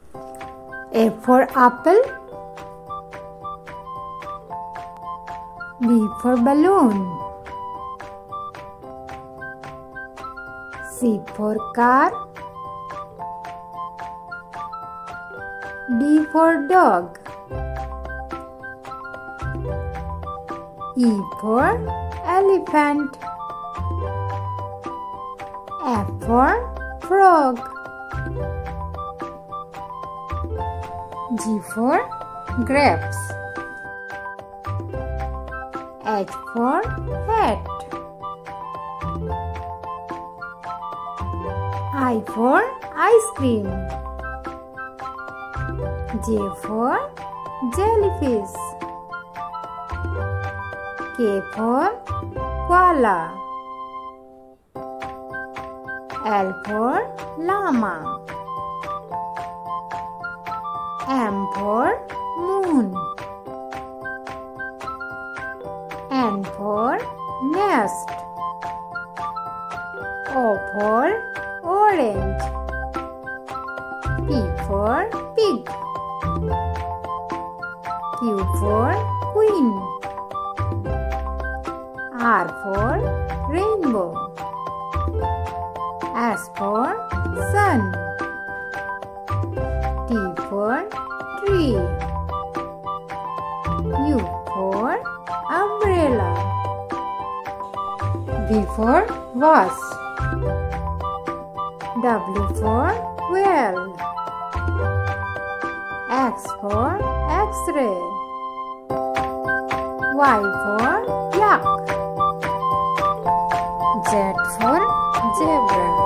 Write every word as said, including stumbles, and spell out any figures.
A for apple. B for balloon. C for car. D for dog. E for elephant. F for frog. G for grapes. H for hat. I for ice cream. J for jellyfish. K for koala. L for llama. M for moon. N for nest. O for orange. P for pig. Q for queen. R for rainbow. S for sun. T for tree. U for umbrella. V for vase. W for whale. X for X-ray. Y for yak. Z for zebra.